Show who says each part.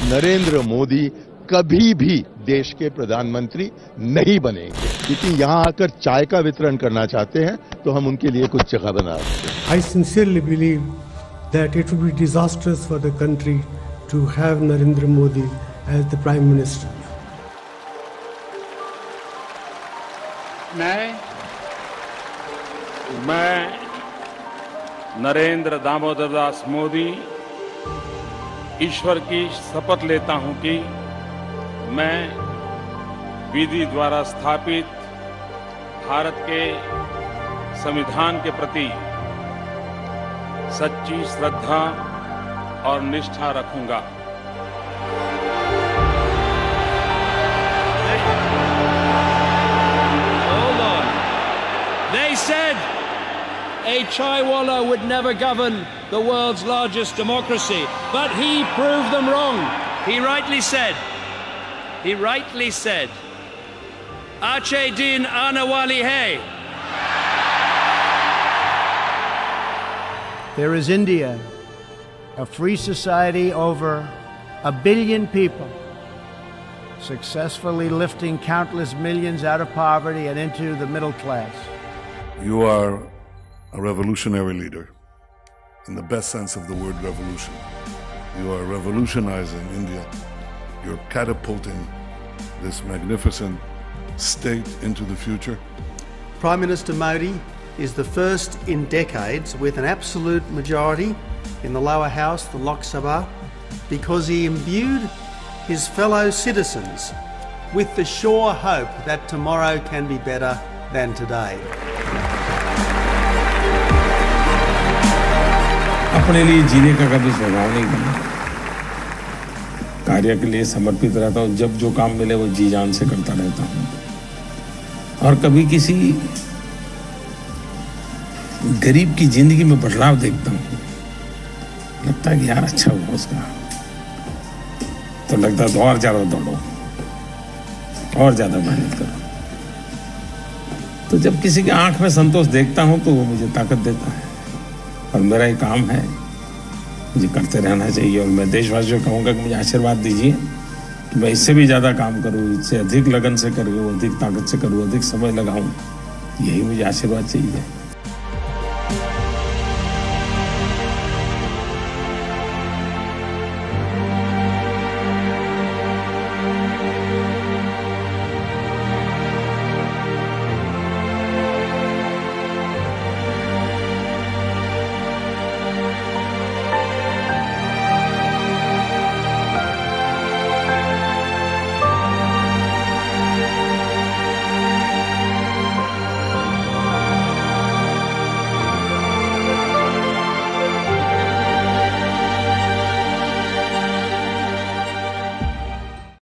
Speaker 1: नरेंद्र मोदी कभी भी देश के प्रधानमंत्री नहीं बनेंगे, क्योंकि यहां आकर चाय का वितरण करना चाहते हैं तो हम उनके लिए कुछ जगह बना रहे हैं।
Speaker 2: I sincerely believe that it would be disastrous for the country to have Narendra Modi as the Prime Minister.
Speaker 3: मैं नरेंद्र दामोदर दास मोदी ईश्वर की शपथ लेता हूं कि मैं विधि द्वारा स्थापित भारत के संविधान के प्रति सच्ची श्रद्धा और निष्ठा रखूंगा।
Speaker 4: Hold on. They said a chaywala would never govern the world's largest democracy, but he proved them wrong. He rightly said, Ache din anawali hai.
Speaker 5: There is India, a free society over 1 billion people, successfully lifting countless millions out of poverty and into the middle class.
Speaker 6: You are a revolutionary leader, in the best sense of the word revolution. You are revolutionizing India. You're catapulting this magnificent state into the future.
Speaker 7: Prime Minister Modi is the first in decades with an absolute majority in the lower house, the Lok Sabha, because he imbued his fellow citizens with the sure hope that tomorrow can be better than today.
Speaker 3: अपने लिए जीने का कभी स्वभाव नहीं बना, कार्य के लिए समर्पित रहता हूँ। जब जो काम मिले वो जी जान से करता रहता हूँ, और कभी किसी गरीब की जिंदगी में बदलाव देखता हूँ, लगता है कि यार अच्छा हुआ उसका, तो लगता है तो और ज्यादा दौड़ो और ज्यादा मेहनत करो। तो जब किसी की आंख में संतोष देखता हूँ तो वो मुझे ताकत देता है, और मेरा ये काम है, मुझे करते रहना चाहिए। और मैं देशवासियों को कहूँगा कि मुझे आशीर्वाद दीजिए कि मैं इससे भी ज़्यादा काम करूँ, इससे अधिक लगन से करूँ, अधिक ताकत से करूँ, अधिक समय लगाऊँ। यही मुझे आशीर्वाद चाहिए।